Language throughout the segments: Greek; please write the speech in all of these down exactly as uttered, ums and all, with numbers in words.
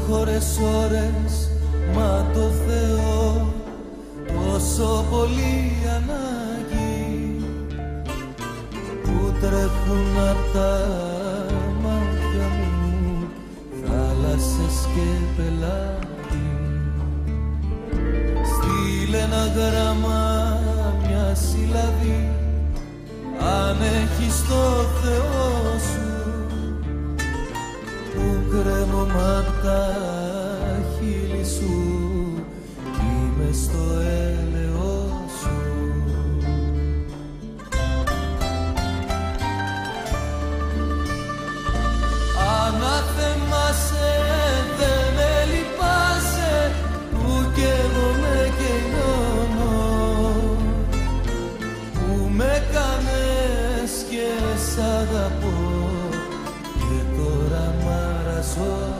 στενοχώρες ώρες, μα το Θεό τόσο πολύ ανάγκη, που τρέχουν απ' τα μάτια μου θάλασσες και πελάτη. Στείλε ένα γράμμα, μια συλλαβή, αν έχεις το Θεό σου, που κρέμομαι απ' τα χείλη σου κι είμαι στο έλεος σου. Αναθεμάσαι, δε με λυπάσαι, που καίγομαι και νιώνω, που με κάνες και σ' αγαπώ και τώρα μ' αραζώνω.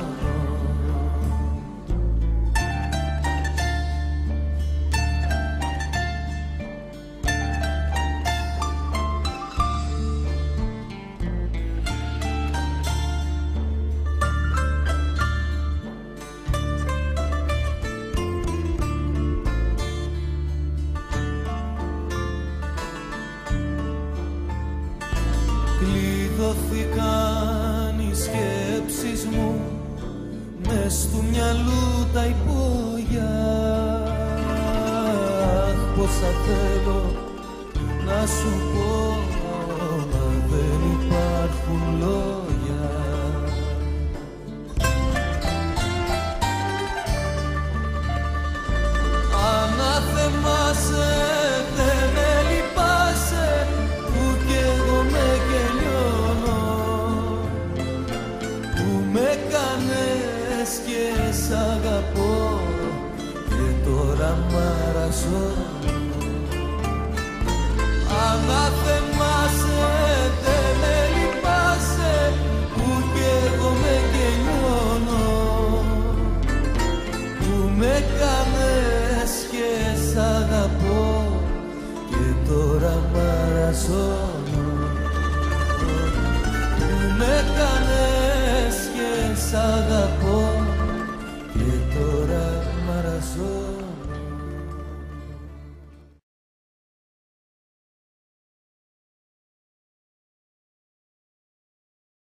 Κλειδώθηκαν οι σκέψεις μου μες του μυαλού τα υπόγεια. Αχ, πόσα θέλω να σου πω, μα δεν υπάρχουν λόγια. Αναθεμάσαι, δεν με λυπάσαι, που καίγομαι και νιώνω, που με κάνες και σ' αγαπώ και τώρα μ' αραζώνω. Αναθεμάσαι, δεν με λυπάσαι, που καίγομαι και νιώνω, που με κάνες και σ' αγαπώ και τώρα μ' αραζώνω. Που με κάνες και σ' αγαπώ